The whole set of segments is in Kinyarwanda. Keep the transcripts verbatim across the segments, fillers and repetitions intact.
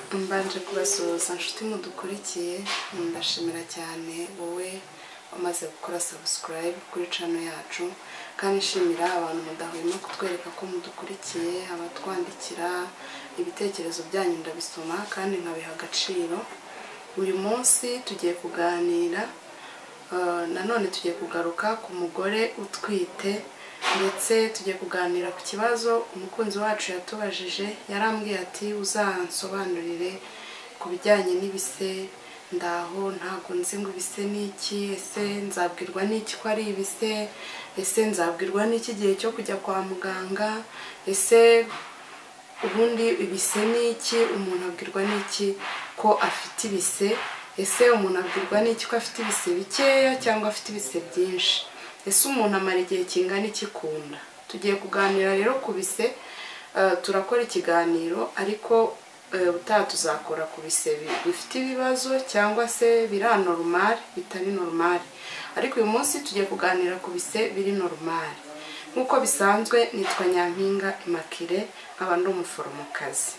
mbanje kubasuhuza nshuti mudukurikiye ndashimira cyane wowe wamaze gukora subscribe kuri channel yacu kandi nshimira abantu mudahwema kutwereka ko mudukurikiye abatwandikira ibitekerezo byanyu ndabisoma kandi nkabiha agaciro. Uyu munsi tugiye kuganira uh, nanone tugiye kugaruka ku mugore utwite ndetse tugiye kuganira ku kibazo umukunzi wacu yatubajije. Yarambwiye ati uzansobanurire ku bijyanye n'ibise, ndaho ntago nzi ngo ibise niki, ese nzabwirwa niki ko ari ibise, ese nzabwirwa niki gihe cyo kujya kwa muganga, ese ubundi ibise niki, umuntu abwirwa niki ko afite ibise, ese umuntu abwirwa niki ko afite ibise bikeya cyangwa afite ibise byinshi, ese umuntu amara igihe kingana iki kunda. Tugiye kuganira rero ku bise. Uh, turakora ikiganiro ariko uh, utaha tuzakora ku bise bifite ibibazo cyangwa se biri normal bitari normal, ariko uyu munsi tugiye kuganira ku bise biri normal. Nkuko bisanzwe nitwa Nyampinga Immaculée, nkaba ndi umuforomokazi.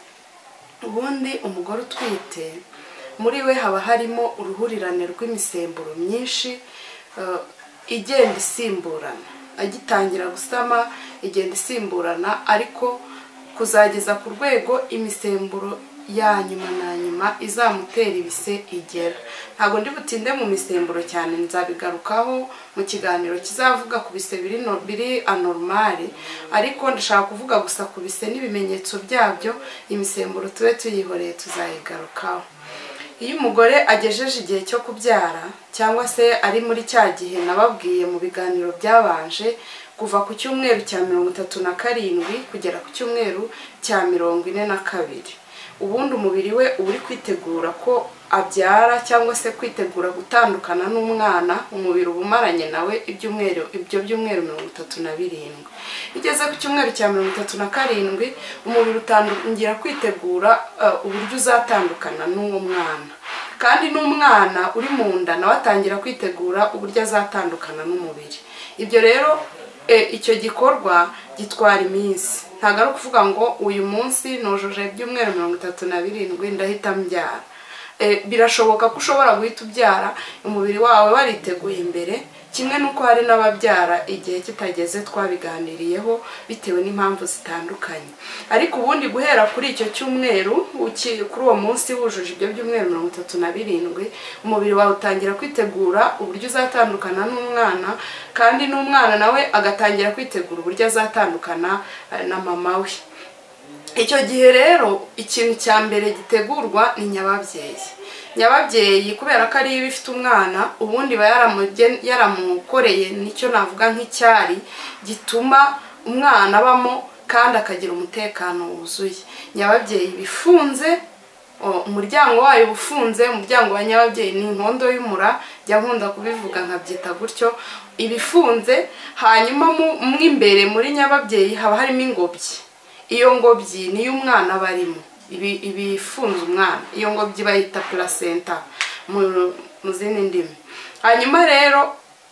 Ubundi umugore utwite muri we haba harimo uruhurirane rw'imisemburo myinshi uh, igenda isimburana, agitangira gusama igenda isimburana ariko kuzageza ku rwego imisemburo ya nyuma na nyuma izamutera ibise igera. Ntago ndi butinde mu misemburo cyane, nzabigarukaho mu kiganiro kizavuga ku bise biri no, biri anormal, ariko ndashaka kuvuga gusa ku bise n'ibimenyetso byabyo. Imisemburo tube tuyihoreye tuzayigarukaho. Iyo umugore agejeje igihe cyo kubyara cyangwa se ari muri cya gihe nababwiye mu biganiro byabanje, kuva ku cyumweru cya mirongo itatu na karindwi kugera ku cyumweru cya mirongo ine na kabiri, ubundi umubiri we uba uri kwitegura ko abyara cyangwa se kwitegura gutandukana n'umwana. Umubiri uba umaranye nawe ibyumweru ibyo byumweru mirongo itatu na birindwi. Igeze ku cyumweru cya mirongo itatu na karindwi umubiri utangira kwitegura uh, uburyo uzatandukana n'uwo mwana, kandi n'umwana uri mu nda nawe atangira kwitegura uburyo azatandukana n'umubiri. Ibyo rero e, icyo gikorwa gitwara iminsi. Ntago ari kuvuga ngo uyu munsi nojoje ibyumweru mirongo itatu na birindwi ndahita mbyara. E, birashoboka ko ushobora guhita ubyara umubiri wawe wariteguye imbere, kimwe nuko hari n'ababyara igihe kitageze, twabiganiriyeho bitewe n'impamvu zitandukanye. Ariko ubundi guhera kuri icyo cyumweru kuri uwo munsi wujuje ibyo byumweru mirongo itatu na birindwi, umubiri wawe utangira kwitegura uburyo uzatandukana n'umwana, kandi n'umwana nawe agatangira kwitegura uburyo azatandukana na mama we. Icyo gihe rero ikintu cya mbere gitegurwa ni nyababyeyi. Nyababyeyi kubera ko ari ibifite umwana, ubundi ba yaramukoreye nicyo navuga nk'icyari gituma umwana abamo kandi akagira umutekano wuzuye. Nyababyeyi bifunze, umuryango wayo ufunze. Umuryango wa nyababyeyi ni inkondo y'umura, jya nkunda kubivuga nkabyita gutyo, ibifunze. Hanyuma mu imbere muri nyababyeyi haba harimo ingobyi. Iyo ngobyi niyo umwana barimo, ibi ibifunze umwana. Iyo ngobyi bayita placenta mu zindi ndimi. Hanyuma rero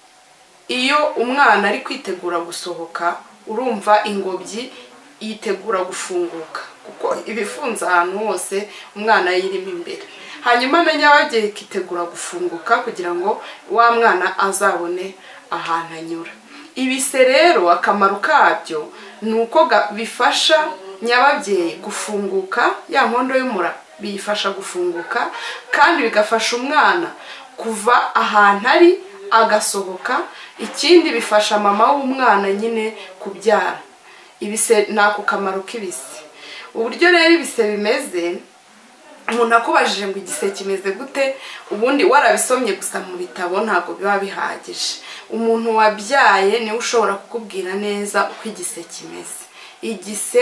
iyo umwana ari kwitegura gusohoka, urumva ingobyi yitegura gufunguka kuko ibifunze ahantu hose umwana yirimo imbere. Hanyuma na nyababyeyi kitegura gufunguka kugira ngo wa mwana azabone ahantu anyura. Ibise rero akamaro kabyo nuko bifasha nyababyeyi gufunguka, ya nkondo y'umura biyifasha gufunguka, kandi bigafasha umwana kuva ahantu ari agasohoka. Ikindi bifasha mama w'umwana nyine kubyara. Ibise nako kamaro k'ibise. Uburyo rero ibise bimeze, umuntu akubajije ngo igise kimeze gute, ubundi warabisomye gusa mu bitabo ntago biba bihagije. Umuntu wabyaye niwe ushobora kukubwira neza uko igise kimeze. Igise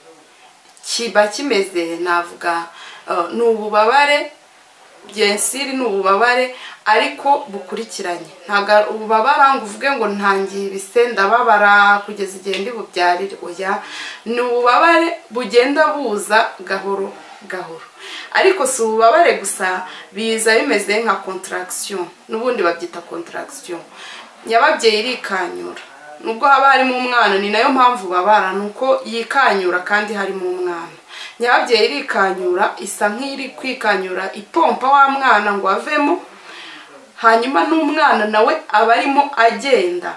kiba kimeze navuga uh, n'ububabare, byensiri n'ububabare ariko bukurikiranye. Ntago ububabara ngo uvuge ngo ntangiye ibise ndababara kugeza igihe ndi bubyarire, oya, n'ububabare bugenda buza gahoro gahoro. Ariko si ububabare gusa, biza bimeze nka contraction, n'ubundi babyita contraction. Nyababyeyi irikanyura nubwo haba harimo umwana, ni nayo mpamvu babara nuko yikanyura kandi harimo umwana. nyababyeyi irikanyura isa nk'iri kwikanyura ipompa wa mwana ngo avemo, hanyuma n'umwana nawe aba arimo agenda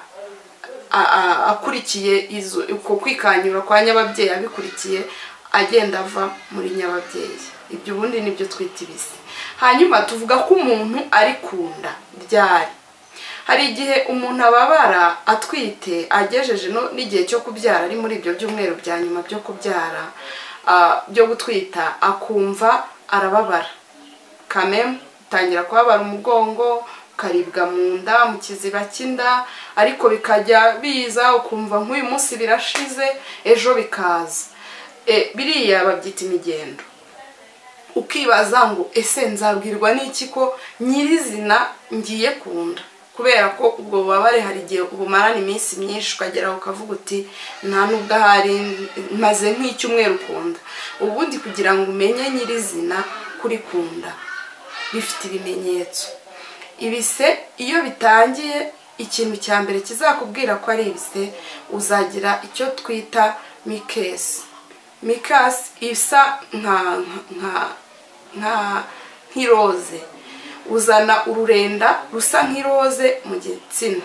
akurikiye uko kwikanyura kwa nyababyeyi, abikurikiye agenda ava muri nyababyeyi. Ibyo ubundi nibyo twita ibise. Hanyuma tuvuga ko umuntu ari kunda ryari. Hari igihe umuntu ababara atwite agejeje n'igihe cyo kubyara, ari muri ibyo byumweru bya nyuma byo kubyara byo gutwita, akumva arababara kameme, utangira kubabara umugongo, ukaribwa mu nda, mu kiziba cy'inda, ariko bikajya biza ukumva nk'uyu munsi birashize ejo bikaza. Biriya babyita imigendo. Ukibaza ngo ese nzabwirwa n'iki ko nyirizina ngiye kunda? Kubera ko ubwo bubabare hari igihe ubumarana iminsi myinshi ukagera ukavuga uti nta nubwo ahari maze nk'icyumweru kunda. Ubundi kugira ngo umenye nyirizina kuri kunda bifite ibimenyetso. Ibise iyo bitangiye, ikintu cya mbere kizakubwira ko ari ibise, uzagira icyo twita mikesi. Mikasi isa nka nka nka nk'iroze, uzana ururenda rusa nk'iroze mu gitsina.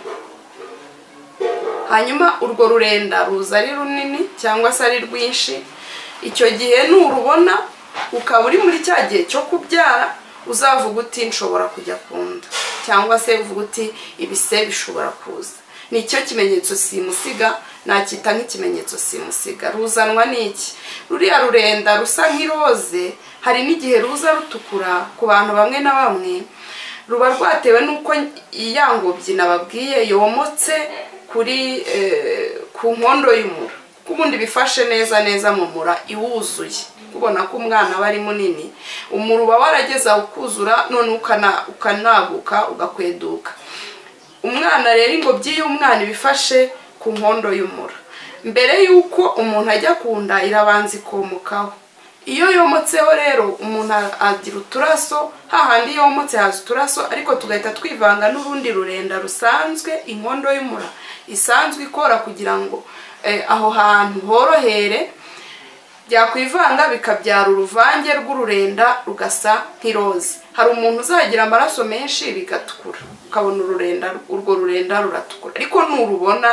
Hanyuma urwo rurenda ruza ari runini cyangwa se ari rwinshi. Icyo gihe nurubona ukaba uri muri cya gihe cyo kubyara, uzavuga uti nshobora kujya kunda, cyangwa se uvuga uti ibise bishobora kuza. Nicyo kimenyetso simusiga, nakita nk'ikimenyetso simusiga. Ruzanwa n'iki? Ruriya rurenda rusa nk'iroze, hari n'igihe ruza rutukura ku bantu bamwe na bamwe, ruba rwatewe n'uko iyangobyi nababwiye yomotse kuri ku nkondo y'umura. Kubundi bifashe neza neza mu mura iwuzuye, kubona ko umwana aba ari munini, umura uba warageza ukuzura, none ukanaguka ugakweduka. Umwana rero ingobyi y'umwana ibifashe ku nkondo y'umura. Mbere y'uko umuntu ajya kunda irabanza ikomokaho. Iyo yomotseho rero umuntu agira uturaso, hahandi yomotse haza uturaso, ariko tugahita twivanga n'urundi rurenda rusanzwe, inkondo y'umura isanzwe ikora kugira ngo aho hantu horohere, byakwivanga bikabyara uruvange rw'ururenda rugasa nk'iroze. Hari umuntu uzagira amaraso menshi bigatukura, ukabona ururenda urwo rurenda ruratukura. Ariko nurubona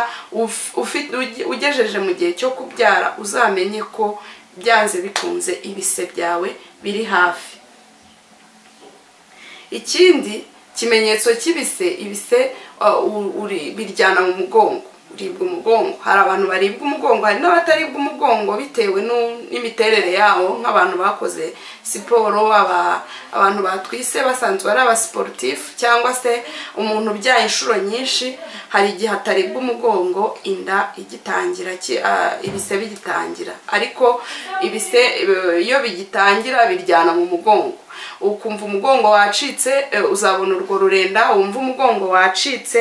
ugejeje mu gihe cyo kubyara, uzamenye ko byanze bikunze ibise byawe biri hafi. Ikindi kimenyetso cy'ibise, ibise biryana mu mugongo, uribwa umugongo. Hari abantu baribwa umugongo, hari n'abataribwa umugongo bitewe n'imiterere yawo, nk'abantu bakoze siporo, abantu batwise basanzwe ari abasiporutifu, cyangwa se umuntu ubyaye inshuro nyinshi. Hari igihe ataribwa umugongo inda igitangira, ibise bigitangira. Ariko ibise iyo bigitangira biryana mu mugongo, ukumva umugongo wacitse, uzabona urwo rurenda, wumva umugongo wacitse.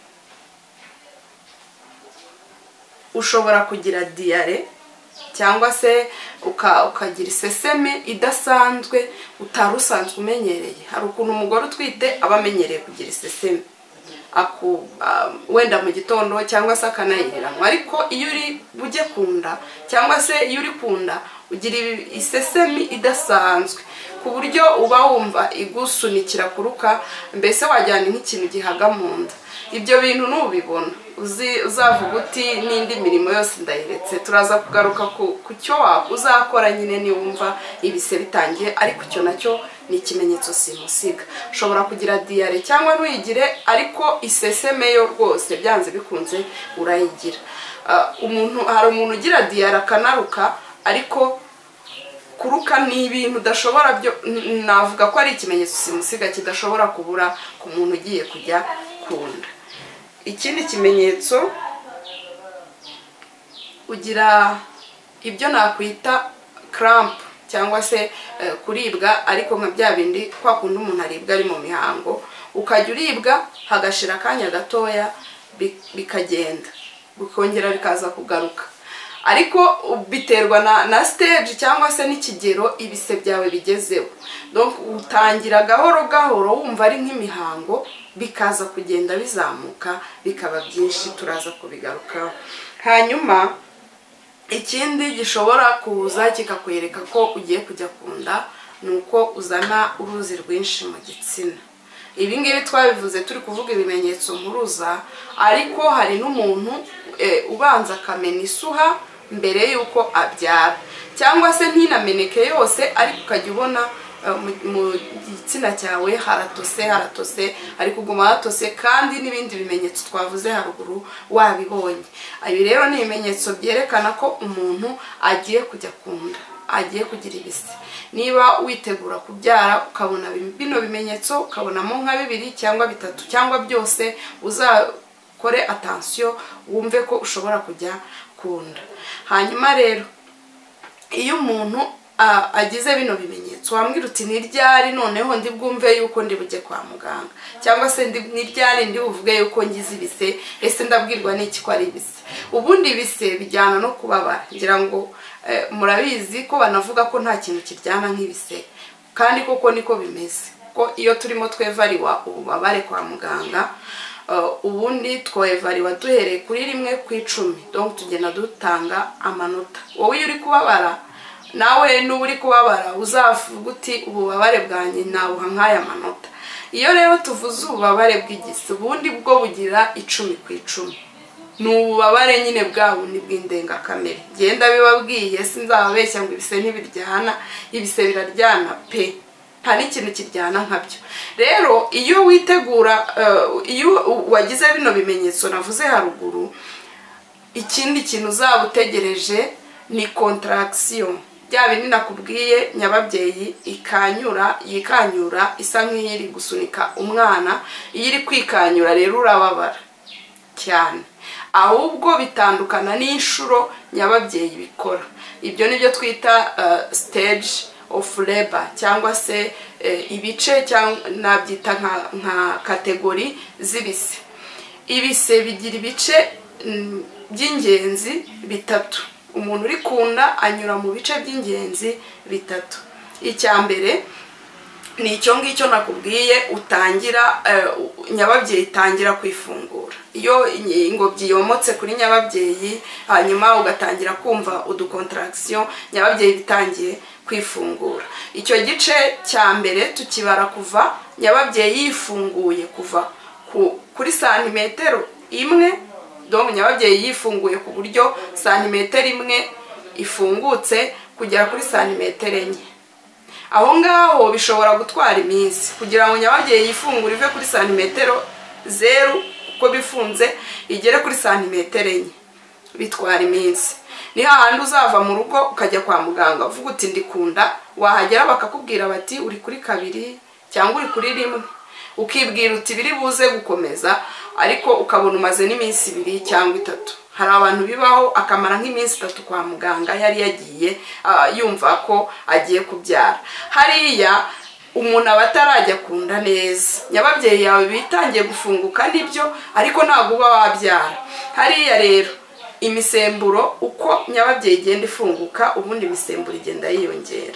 Ushobora kugira diyare, cyangwa se ukagira iseseme idasanzwe utari usanzwe umenyereye. Hari ukuntu umugore utwite aba amenyereye kugira iseseme, wenda mu gitondo cyangwa se akanayiriranywa. Ariko iyo uri bujye kunda, cyangwa se iyo uri kunda, ugira isesemi idasanzwe ku buryo uba wumva igusunikira kuruka, mbese wajyana nk'ikintu gihaga mu nda. Ibyo bintu nubibona uzavuga uti n'indi mirimo yose ndayiretse. Turaza kugaruka ku cyo uzakora nyine niwumva ibise bitangiye, ariko icyo nacyo ni ikimenyetso simusiga. Ushobora kugira diyare cyangwa ntuyigire, ariko iseseme yo rwose byanze bikunze urayigira. Umuntu hari umuntu ugira diyare akanaruka, ariko kuruka ni ibintu udashobora, byo navuga ko ari ikimenyetso simusiga kidashobora kubura ku muntu ugiye kujya kunda. Ikindi kimenyetso, ugira ibyo nakwita cramp, cyangwa se kuribwa, ariko nka bya bindi kwa kundi umuntu aribwa ari mu mihango, ukajya uribwa hagashira akanya gatoya bikagenda, bikongera bikaza kugaruka. Ariko biterwa na na stage cyangwa se n'ikigero ibise byawe bigezeho. Donc utangira gahoro gahoro wumva ari nk'imihango, bikaza kugenda bizamuka bikaba byinshi, turaza kubigarukaho. Hanyuma ikindi gishobora kuza kikakwereka ko ugiye kujya kunda nuko uzana uruzi rwinshi mu gitsina. Ibi ngibi twabivuze turi kuvuga ibimenyetso mpuruza, ariko hari n'umuntu e, ubanza akamena isuha mbere yuko abyara, cyangwa se ntinameneke yose ariko ukajya ubona mu gitsina cyawe haratose haratose ari kuguma hatose, kandi n'ibindi bimenyetso twavuze haruguru wabibonye. Ibi rero ni ibimenyetso byerekana ko umuntu agiye kujya kunda, agiye kugira ibise. Niba witegura kubyara ukabona bino bimenyetso, ukabonamo nka bibiri cyangwa bitatu cyangwa byose, uzakore attention wumve ko ushobora kujya kunda. Hanyuma rero iyo umuntu agize bino bimenyetso wambwira uti ni ryari noneho ndi bwumve yuko ndi bujye kwa muganga, cyangwa se ni ryari ndi buvuge yuko ngize ibise, ese ndabwirwa n'iki ko ari ibise. Ubundi ibise bijyana no kubabara, ngira ngo murabizi ko banavuga ko nta kintu kiryana nk'ibise, kandi koko niko bimeze. Ko iyo turimo twevariwa ububabare kwa muganga, ubundi twevariwa duhereye kuri rimwe ku icumi, donc tugenda dutanga amanota. Wowe iyo uri kubabara nawe n'ubu uri kubabara uzavuga uti ububabare bwanjye nawuha nk'aya manota. Iyo rero tuvuze ububabare bw'igise, ubundi bwo bugira icumi ku icumi, ni ububabare nyine bwa bundi bw'indengakamere. Genda bibabwiye sinzababeshya ngo ibise ntibiryana, ibise biraryana pe, nta n'ikintu kiryana nkabyo. Rero iyo witegura, iyo wagize bino bimenyetso navuze haruguru, ikindi kintu uzaba utegereje ni contraction. Bya bindi nakubwiye nyababyeyi ikanyura yikanyura isa nk'iri gusunika umwana, iyo iri kwikanyura rero urababara cyane, ahubwo bitandukana n'inshuro nyababyeyi bikora. Ibyo nibyo twita uh, stage of labor, cyangwa se uh, ibice cyangwa nabyita nka nka kategori z'ibise. Ibise bigira ibice mm, by'ingenzi bitatu. Umuntu uri kunda anyura mu bice by'ingenzi bitatu. Icya mbere ni icyo ngicyo nakubwiye, utangira uh, nyababyeyi itangira kwifungura. Iyo ingobyi yomotse kuri nyababyeyi hanyuma ugatangira kumva uducontraction, nyababyeyi bitangiye kwifungura. Icyo gice cya mbere tukibara kuva nyababyeyi yifunguye kuva ku, kuri santimetero imwe, donc nyababyeyi yifunguye ku buryo santimetero imwe ifungutse kugera kuri santimetero enye. Aho ngaho bishobora gutwara iminsi kugira ngo nyababyeyi yifungure ive kuri santimetero zeru uko bifunze igere kuri santimetero enye, bitwara iminsi. Ni hahandi uzava mu rugo ukajya kwa muganga uvuga uti ndikunda, wahagera bakakubwira bati uri kuri kabiri cyangwa uri kuri rimwe, ukibwira uti biri buze gukomeza, ariko ukabona umaze n'iminsi ibiri cyangwa itatu. Hari abantu bibaho akamara nk'iminsi itatu kwa muganga yari yagiye uh, yumva ko agiye kubyara. Hariya umuntu aba atarajya kunda neza, nyababyeyi yawe bitangiye gufunguka nibyo, ariko ntabwo uba wabyara. Hariya rero imisemburo uko nyababyeyi igenda ifunguka, ubundi imisemburo igenda yiyongera.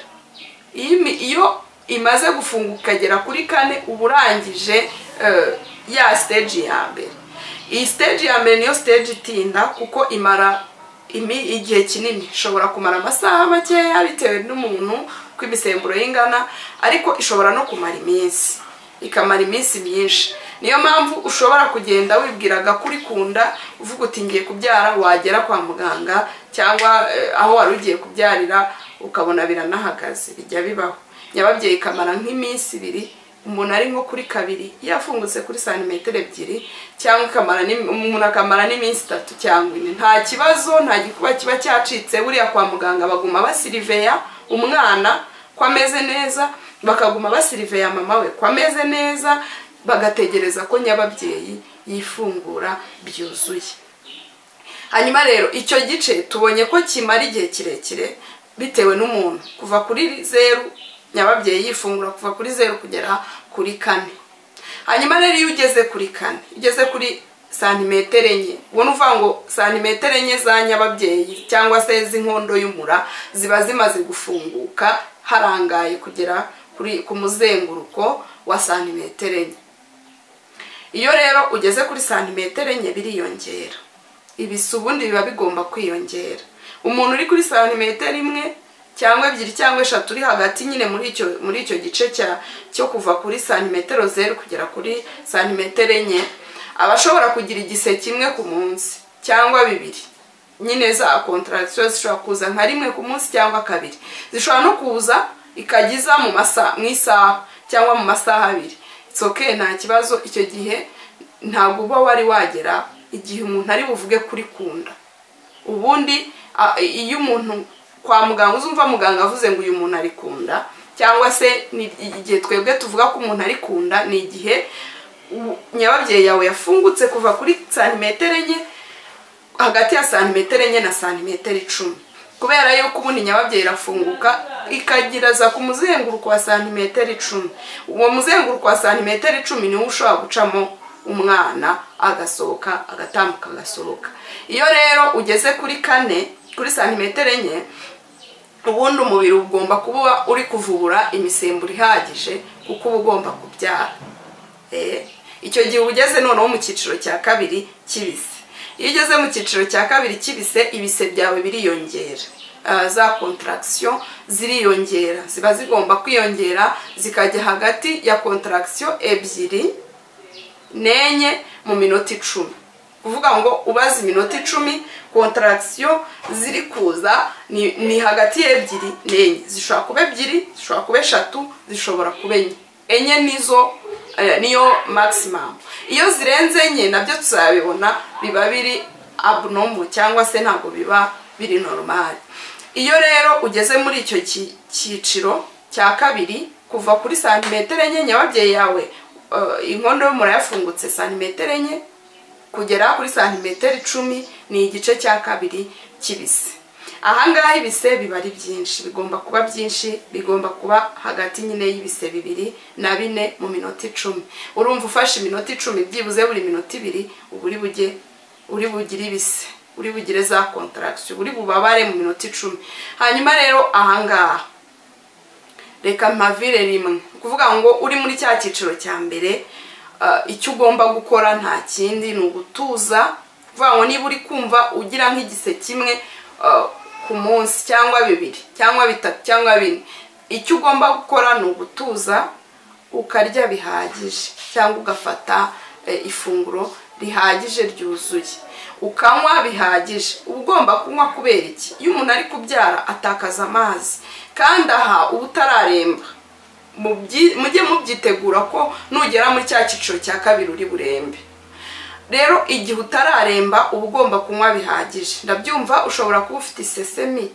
Iyo imaze gufunguka igera kuri kane uburangije uh, ya stage ya mbere. Iyi stage ya mbere niyo stage itinda kuko imara imi igihe kinini, ishobora kumara amasaha makeya bitewe n'umuntu ko imisemburo y'ingana, ariko ishobora no kumara iminsi, ikamara iminsi myinshi. Niyo mpamvu ushobora kugenda wibwiraga kuri kunda uvuga uti ngiye kubyara, wagera kwa muganga cyangwa eh, aho wari ugiye kubyarira ukabona biranahagaze. Bijya bibaho nyababyeyi kamara nk'iminsi ibiri, umuntu ari nko kuri kabiri yafungutse kuri santimetero ebyiri, cyangwa kamara umuntu akamara n'iminsi itatu cyangwa ine. Nta kibazo, nta gikuba kiba cyacitse. Buriya kwa muganga baguma basiriveya umwana ko ameze neza, bakaguma basiriveya mama we ko ameze neza, bagategereza ko nyababyeyi yifungura byuzuye. Hanyuma rero icyo gice tubonye ko kimara igihe kirekire bitewe n'umuntu, kuva kuri zeru nyababyeyi yifungura kuva kuri zeru kugera kuri kane. Hanyuma rero iyo ugeze kuri kane, ugeze kuri santimetero enye, ubona uvuga ngo santimetero enye za nyababyeyi cyangwa se z'inkondo y'umura ziba zimaze gufunguka, harangaye kugera kuri ku muzenguruko wa santimetero enye. Iyo rero ugeze kuri santimetero enye biriyongera, ibise ubundi biba bigomba kwiyongera. umuntu uri kuri santimetero imwe cyangwa ebyiri cyangwa eshatu uri hagati nyine muri icyo muri icyo gice cya cyo kuva kuri santimetero zeru kugera kuri santimetero enye aba ashobora kugira igise kimwe ku munsi cyangwa bibiri. Nyine za contraction zishobora kuza nka rimwe ku munsi cyangwa kabiri, zishobora no kuza ikagiza mu masaha mu isaha cyangwa mu masaha abiri. It's okay, nta kibazo. Icyo gihe ntabwo uba wari wagera igihe umuntu ari buvuge kuri kunda. Ubundi iyo umuntu kwa muganga uzumva muganga avuze ngo uyu muntu ari kunda, cyangwa se igihe twebwe tuvuga ko umuntu ari kunda ni igihe nyababyeyi yawe yafungutse kuva kuri santimetero enye hagati ya santimetero enye na santimetero icumi. Kubera yuko ubundi nyababyeyi irafunguka ikagiraza ku muzenguruko wa santimetero icumi. Uwo muzenguruko wa santimetero icumi niwo ushobora gucamo umwana agasohoka agatambuka agasohoka. Iyo rero ugeze kuri kane kuri santimetero enye, ubundi umubiri ugomba kuba uri kuvubura imisemburo ihagije kuko uba ugomba kubyara. Eh, icyo gihe ugeze noneho mu cyiciro cya kabiri kibise. Iyo ugeze mu cyiciro cya kabiri kibise, ibise byawe biriyongera. Uh, za contraction ziriyongera, ziba zigomba kwiyongera zikajya hagati ya contraction ebyiri nenye mu minota icumi. Kuvuga ngo ubaze iminota icumi contraction ziri kuza ni, ni hagati y'ebyiri nenye. Zishobora kuba ebyiri, zishobora kuba eshatu, zishobora kuba enye. Enye nizo eh, niyo maximum. Iyo zirenze enye nabyo tuzabibona biba biri abnormal cyangwa se ntabwo biba biri normal. Iyo rero ugeze muri icyo cyiciro cya kabiri kuva kuri santimetero enye, nyababyeyi yawe uh, inkondo y'umura yafungutse santimetero enye kugera kuri santimetero icumi, ni igice cya kabiri kibise. Ahangaha ibise biba ari byinshi, bigomba kuba byinshi, bigomba kuba hagati nyine y'ibise bibiri na bine mu minota icumi. Urumva ufashe iminota icumi byibuze buri minota ibiri uburi bujye uri bugire ibise, uri bugire za contraction, uri bubabare mu minota icumi. Hanyuma rero ahangaha reka mpavire rimwe kuvuga ngo uri muri cya cyiciro cya mbere, uh, icyo ugomba gukora nta kindi ni ugutuza. Kuvuga ngo niba uri kumva ugira nk'igise kimwe uh, ku munsi cyangwa bibiri cyangwa bitatu cyangwa bine, icyo ugomba gukora ni ugutuza ukarya bihagije cyangwa ugafata eh, ifunguro rihagije ryuzuye, ukanywa bihagije. Ugomba kunywa kubera iki? Iyo umuntu ari kubyara atakaza amazi, kandi aha uba utararemba. Mujye mubyitegura ko nugera muri cya cyiciro cya kabiri uri burembe. Rero igihe utararemba uba ugomba kunywa bihagije. Ndabyumva ushobora kuba ufite isesemi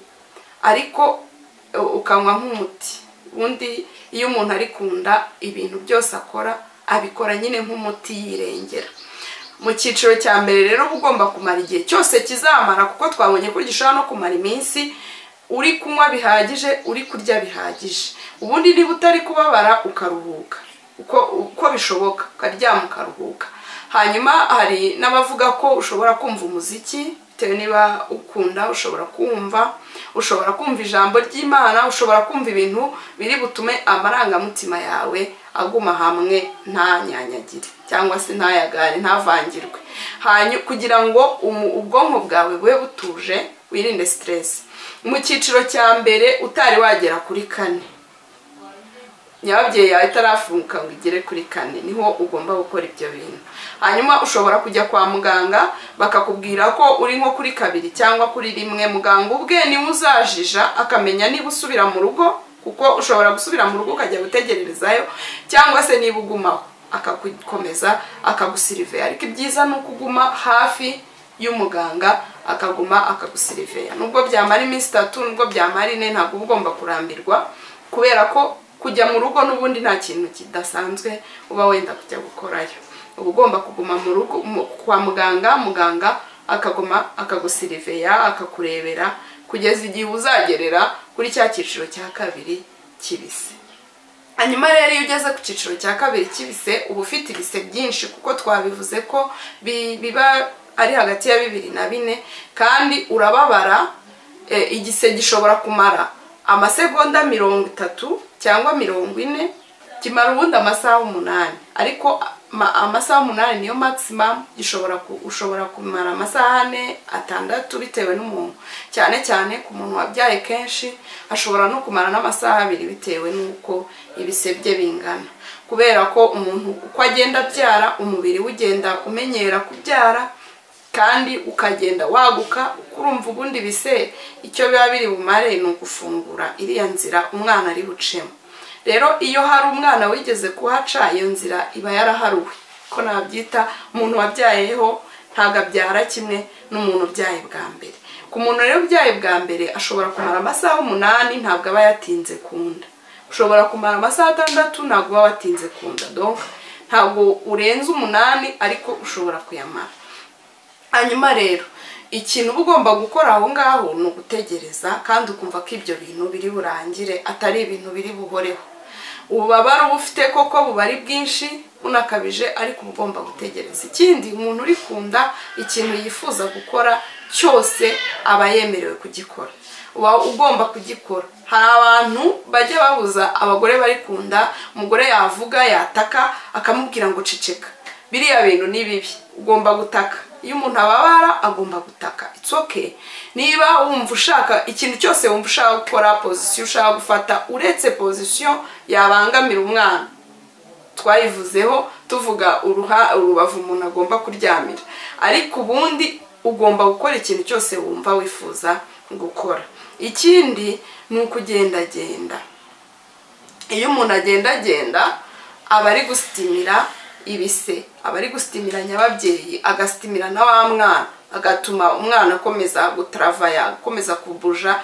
ariko ukanywa nk'umuti. Ubundi iyo umuntu ari kunda ibintu byose akora abikora nyine nk'umuti yirengera. Mu cyiciro cya mbere rero ugomba kumara igihe cyose kizamara, kuko twabonye ko gishobora no kumara iminsi, uri kunywa bihagije, uri kurya bihagije. Ubundi niba utari kubabara ukaruhuka uko uko bishoboka, ukaryama ukaruhuka. Hanyuma hari n'abavuga ko ushobora kumva umuziki, bitewe niba ukunda ushobora kumva, ushobora kumva ijambo ry'Imana, ushobora kumva ibintu biri butume amarangamutima yawe aguma hamwe nta nyanyagire cyangwa se ntayagare, ntavangirwe. Hanyuma kugira ngo ubwonko bwawe bube butuje, wirinde stress. Mu cyiciro cya mbere utari wagera kuri kane, nyababyeyi yawe itarafunguka ngo igere kuri kane, niho ugomba gukora ibyo bintu. Hanyuma ushobora kujya kwa muganga bakakubwira ko uri nko kuri kabiri cyangwa kuri rimwe. Muganga ubwe niwe uzajija akamenya niba usubira mu rugo, kuko ushobora gusubira mu rugo ukajya gutegererezayo, cyangwa se niba ugumaho akagukomeza akagusiriveya. Ariko ibyiza ni uko uguma hafi y'umuganga akaguma akagusiriveya. Nubwo byamara iminsi itatu, nubwo byamara ine, ntabwo uba ugomba kurambirwa, kubera ko kujya mu rugo n'ubundi nta kintu kidasanzwe uba wenda kujya gukorayo. Uba ugomba kuguma mu rugo kwa muganga, muganga akaguma akagusiriveya akakurebera kugeza igihe uzagerera kuri cya cyiciro cya kabiri kibise. Hanyuma rero iyo ugeze ku cyiciro cya kabiri kibise uba ufite ibise byinshi, kuko twabivuze ko biba ari hagati ya bibiri na bine, kandi urababara. E, igise gishobora kumara amasegonda mirongo itatu cyangwa mirongo ine, kimara ubundi amasaha umunani. Ariko amasaha umunani niyo maximum. Gishobora ushobora kumara amasaha ane atandatu bitewe n'umuntu, cyane cyane ku muntu wabyaye kenshi ashobora no kumara n'amasaha abiri bitewe n'uko ibisebye bingana, kubera ko umuntu uko agenda abyara umubiri ugenda umenyera kubyara kandi ukagenda waguka. Urumva ubundi bise icyo biba biri bumare ni ugufungura iriya nzira umwana ari bucemo. Rero iyo hari umwana wigeze kuhaca iyo nzira iba yaraharuwe, ko nabyita umuntu wabyayeho ntago abyara kimwe n'umuntu ubyaye bwa mbere. Ku muntu rero ubyaye bwa mbere ashobora kumara amasaha umunani ntabwo aba yatinze kunda, ushobora kumara amasaha atandatu ntabwo uba watinze kunda, donc ntabwo urenze umunani ariko ushobora kuyamara. Hanyuma rero ikintu uba ugomba gukora aho ngaho ni ugutegereza kandi ukumva ko ibyo bintu biri burangire, atari ibintu biri buhoreho. Ububabare uba ufite koko buba ari bwinshi unakabije, ariko uba ugomba gutegereza. Ikindi, umuntu uri kunda ikintu yifuza gukora cyose aba yemerewe kugikora, uba ugomba kugikora. Hari abantu bajya babuza abagore bari kunda, umugore yavuga yataka akamubwira ngo ceceka. Biriya bintu ni bibi, ugomba gutaka. Iyo umuntu ababara agomba gutaka, it's okay. Niba wumva ushaka ikintu cyose wumva ushaka gukora, position ushaka gufata uretse position yabangamira umwana, twayivuzeho tuvuga uruha urubavu umuntu agomba kuryamira, ariko ubundi ugomba gukora ikintu cyose wumva wifuza gukora. Ikindi ni ukugenda genda. Iyo umuntu agenda genda aba ari gusitimira ibise, aba ari gusitimira nyababyeyi, agasitimira na wa mwana, agatuma umwana akomeza gutravaya, akomeza kubuja,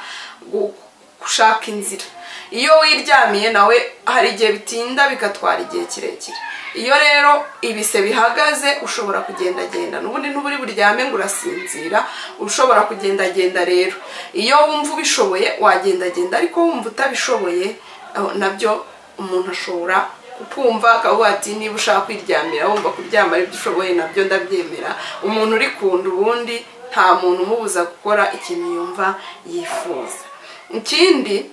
gushaka inzira. Iyo wiryamiye nawe hari igihe bitinda bigatwara igihe kirekire. Iyo rero ibise bihagaze ushobora kugenda genda, nubundi ntuburi buryame ngo urasinzira, ushobora kugenda genda. Rero iyo wumva ubishoboye wagenda genda, ariko wumva utabishoboye nabyo umuntu ashobora kukumva akavuga ati niba ushaka kwiryamira wumva kuryama ari byo ushoboye nabyo ndabyemera. Umuntu uri kunda ubundi nta muntu umubuza gukora ikintu yumva yifuza. Ikindi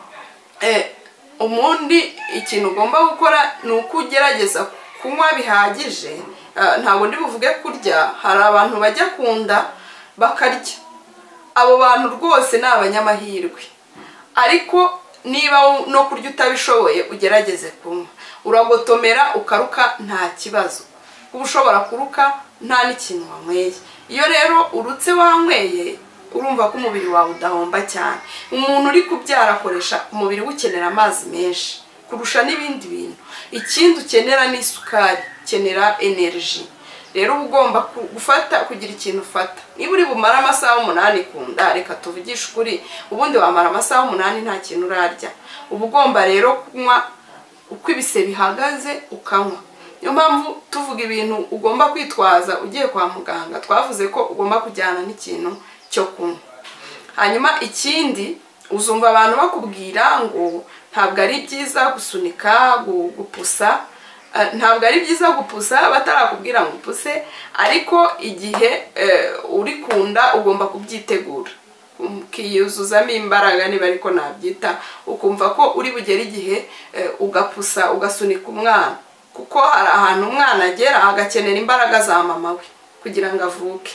eh umundi ikintu ugomba gukora ni ukugerageza kunywa bihagije. Ntabwo ndi buvuge kurya, hari abantu bajya kunda bakarya, abo bantu rwose ni abanyamahirwe. Ariko niba no kurya utabishoboye ugerageze kunywa, uragotomera ukaruka nta kibazo, kuba ushobora kuruka nta n'ikintu wanyweye. Iyo rero urutse wanyweye urumva ko umubiri wawe udahomba cyane. Umuntu uri kubyara akoresha umubiri ukenera amazi menshi kurusha n'ibindi bintu. Ikindi ukenera ni isukari, ukenera energy. Rero ugomba gufata kugira ikintu ufata. Niba uri bumara amasaha umunani kunda, reka tuvugisha ukuri, ubundi wamara amasaha umunani nta kintu urarya. Uba ugomba rero kunywa uko ibise bihagaze ukanywa. Niyo mpamvu tuvuga ibintu ugomba kwitwaza ugiye kwa muganga, twavuze ko ugomba kujyana n'ikintu cyo kunywa. Hanyuma ikindi, uzumva abantu bakubwira ngo ntabwo ari byiza gusunika, gupusa. Ntabwo ari byiza gupusa batarakubwira ngo upuse, ariko igihe uri kunda ugomba kubyitegura, ukiyuzuzamo imbaraga niba ariko nabyita, ukumva ko uri bugere igihe ugapusa ugasunika umwana, kuko hari ahantu umwana agera agakenera imbaraga za mama we kugira ngo avuke.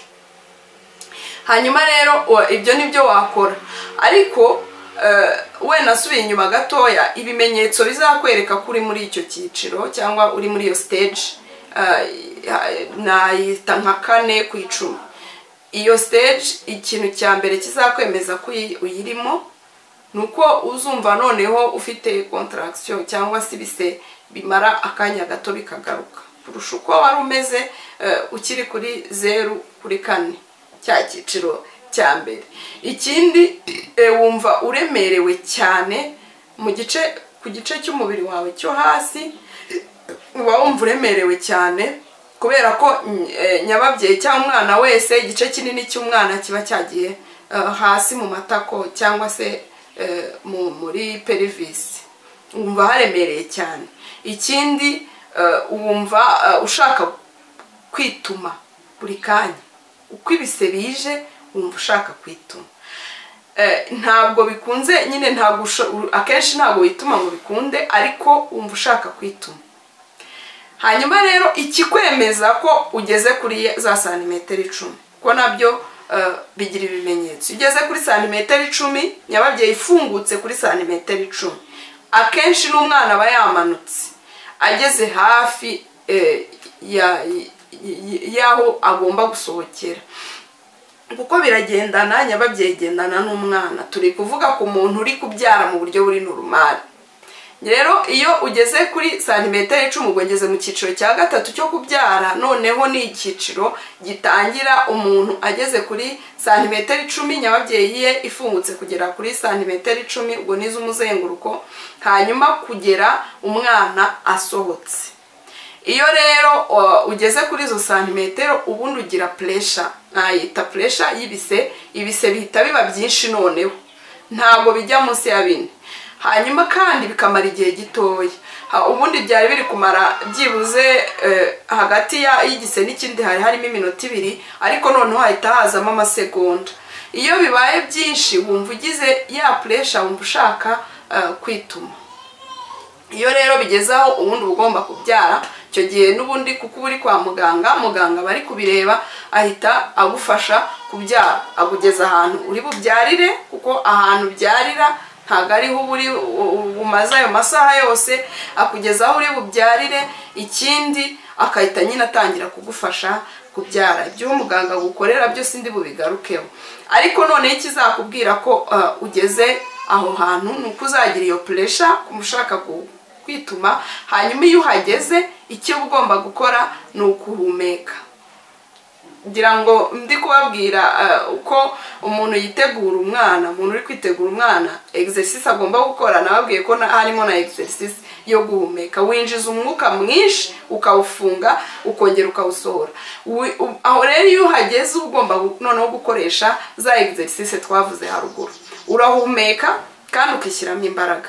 Hanyuma rero ibyo nibyo wakora, ariko we nasubiye inyuma gatoya, ibimenyetso bizakwereka ko uri muri icyo cyiciro cyangwa uri muri iyo stage nayita nka kane ku icumi. Iyo stage ikintu cya mbere kizakwemeza ko uyirimo nuko uzumva noneho ufite contraction cyangwa se ibise bimara akanya gato bikagaruka kurusha uko wari umeze ukiri kuri zeru kuri kane, cya cyiciro cya mbere. Ikindi, wumva uremerewe cyane mu gice ku gice cy'umubiri wawe cyo hasi, uba wumva uremerewe cyane kubera ko nyababyeyi cyangwa umwana wese igice kinini cy'umwana kiba cyagiye hasi mu matako cyangwa se muri pelvis, wumva haremereye cyane. Ikindi, wumva ushaka kwituma buri kanya, uko ibise bije wumva ushaka kwituma. Ntabwo bikunze nyine, ntabwo akenshi ntabwo wituma ngo bikunde, ariko wumva ushaka kwituma. hanyuma rero ikikwemeza ko ugeze kuri za santimetero icumi ko nabyo bigira ibimenyetso. Ugeze kuri santimetero icumi, nyababyeyi ifungutse kuri santimetero icumi, akenshi n'umwana aba yamanutse ageze hafi y'aho agomba gusohokera, kuko biragendana, nyababyeyi igendana n'umwana. Turi kuvuga ku muntu uri kubyara mu buryo buri normal. Rero iyo ugeze kuri santimetero icumi ubwo ngeze mu cyiciro cya gatatu cyo kubyara. Noneho ni icyiciro gitangira umuntu ageze kuri santimetero icumi, nyababyeyi ye ifungutse kugera kuri santimetero icumi, ubwo nizo umuzenguruko, hanyuma kugera umwana asohotse. Iyo rero ugeze kuri izo santimetero ubundi ugira pressure, nayita pressure y'ibise. Ibise bihita biba byinshi, noneho ntabwo bijya munsi ya bine, hanyuma kandi bikamara igihe gitoya. Ubundi byari biri kumara byibuze hagati y'igise n'ikindi hari harimo iminota ibiri, ariko noneho hahita hazamo amasegonda. Iyo bibaye byinshi wumva ugize ya pressure, wumva ushaka kwituma. Iyo rero bigezaho ubundi ugomba kubyara, icyo gihe n'ubundi kuko uri kwa muganga, muganga bari kubireba ahita agufasha kubyara, agugeza ahantu uri bubyarire, kuko ahantu ubyarira ntabwo ariho uri bumaze ayo masaha yose, akugeza aho uri bubyarire. Ikindi akahita nyine atangira kugufasha kubyara. Ibyo umuganga gukorera byose ndi bubigarukeho, ariko noneho ikizakubwira ko ugeze aho hantu ni uko uzagira iyo pressure kumushaka kwituma. Hanyuma iyo uhageze icyo ugomba gukora ni ukuhumeka. Ngira ngo ndi kubabwira uko umuntu yitegura umwana, umuntu uri kwitegura umwana, exercise agomba gukora. Nababwiye ko harimo na exercise yo guhumeka. Winjiza umwuka mwinshi ukawufunga, ukongera ukawusohora. Aho rero iyo uhageze ugomba noneho gukoresha za exercise twavuze haruguru. Urahumeka kandi ukishyiramo imbaraga.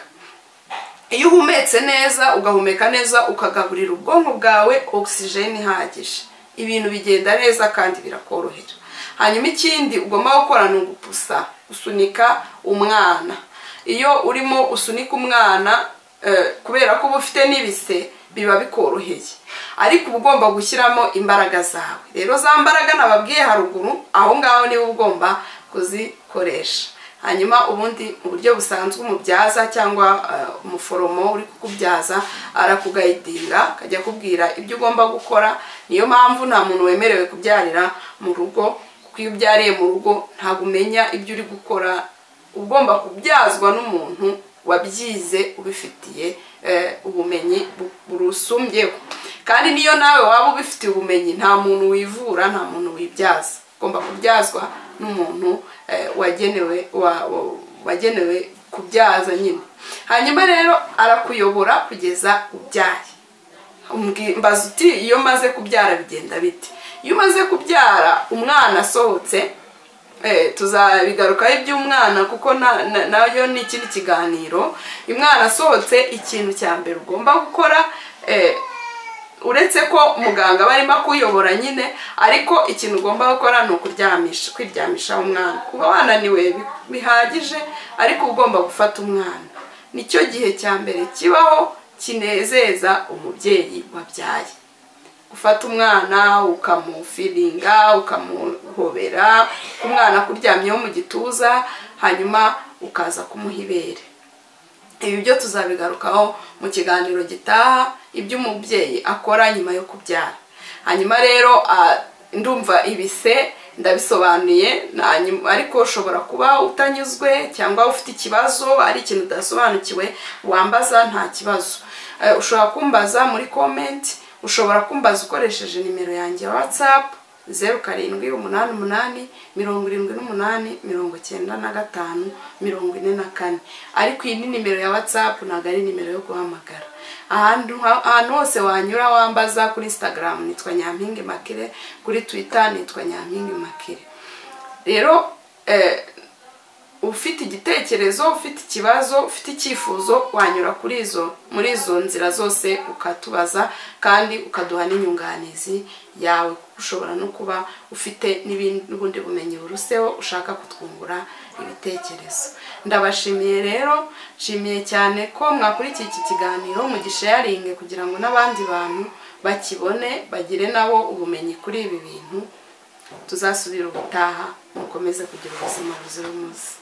Iyo uhumetse neza, ugahumeka neza, ukagaburira ubwonko bwawe oxygen ihagije, ibintu bigenda neza kandi birakorohera. Hanyuma ikindi ugomba gukora ni ugupusa, usunika umwana. Iyo urimo usunika umwana kubera ko uba ufite n'ibise biba bikoroheye, ariko uba ugomba gushyiramo imbaraga zawe. Rero za mbaraga nababwiye haruguru, aho ngaho niba ugomba kuzikoresha. Hanyuma ubundi mu buryo busanzwe umubyaza cyangwa umuforomo uri kukubyaza arakugayidinga, akajya kubwira ibyo ugomba gukora. Niyo mpamvu nta muntu wemerewe kubyarira mu rugo, kuko iyo ubyariye mu rugo ntabwo umenya ibyo uri gukora. Ugomba kubyazwa n'umuntu wabyize, ubifitiye ubumenyi burusumbyeho. Kandi niyo nawe waba ubifitiye ubumenyi, nta muntu wivura, nta muntu wibyaza. Ugomba kubyazwa n'umuntu wagenewe wagenewe kubyaza nyine. Hanyuma rero arakuyobora kugeza ubyaye. Mbaza uti iyo maze kubyara bigenda bite? Iyo umaze kubyara umwana asohotse, tuzabigarukaho iby'umwana kuko nayo ni ikindi kiganiro. Umwana asohotse, ikintu cya mbere ugomba gukora, uretse ko muganga barimo kuyobora nyine, ariko ikintu ugomba gukora ni ukuryamisha, kwiryamisha umwana. Kuba wananiwe bihagije, ariko ugomba gufata umwana. Nicyo gihe cya mbere kibaho kinezeza umubyeyi wabyaye. Gufata umwana ukamufiringa, ukamuhobera, umwana kuryamyeho mu gituza, hanyuma ukaza kumuha ibere. Ibi byo tuzabigarukaho mu kiganiro gitaha, ibyo umubyeyi akora nyuma yo kubyara. Hanyuma rero ndumva ibise ndabisobanuye, ariko ushobora kuba utanyuzwe cyangwa ufite ikibazo, ari ikintu udasobanukiwe, wambaza nta kibazo. Ushobora kumbaza muri comment, ushobora kumbaza ukoresheje nimero yanjye ya WhatsApp zeru karindwi umunani umunani mirongo irindwi n'umunani mirongo cyenda na gatanu mirongo ine na kane. Ariko iyi ni nimero ya WhatsApp, ntabwo ari nimero yo guhamagara. Ahantu hose wanyura wambaza, kuri Instagram nitwa Nyampinga Immaculée, kuri Twitter nitwa Nyampinga Immaculée. Rero ufite igitekerezo, ufite ikibazo, ufite icyifuzo, wanyura kuri izo muri izo nzira zose ukatubaza, kandi ukaduha n'inyunganizi yawe. Ushobora no kuba ufite n'ubundi bumenyi buruseho ushaka kutwungura ibitekerezo. Ndabashimiye rero, nshimiye cyane ko mwakurikiye iki kiganiro, mugisharinge kugira ngo n'abandi bantu bakibone bagire nabo ubumenyi kuri ibi bintu. Tuzasubira ubutaha, mukomeze kugira ubuzima buzira umuze.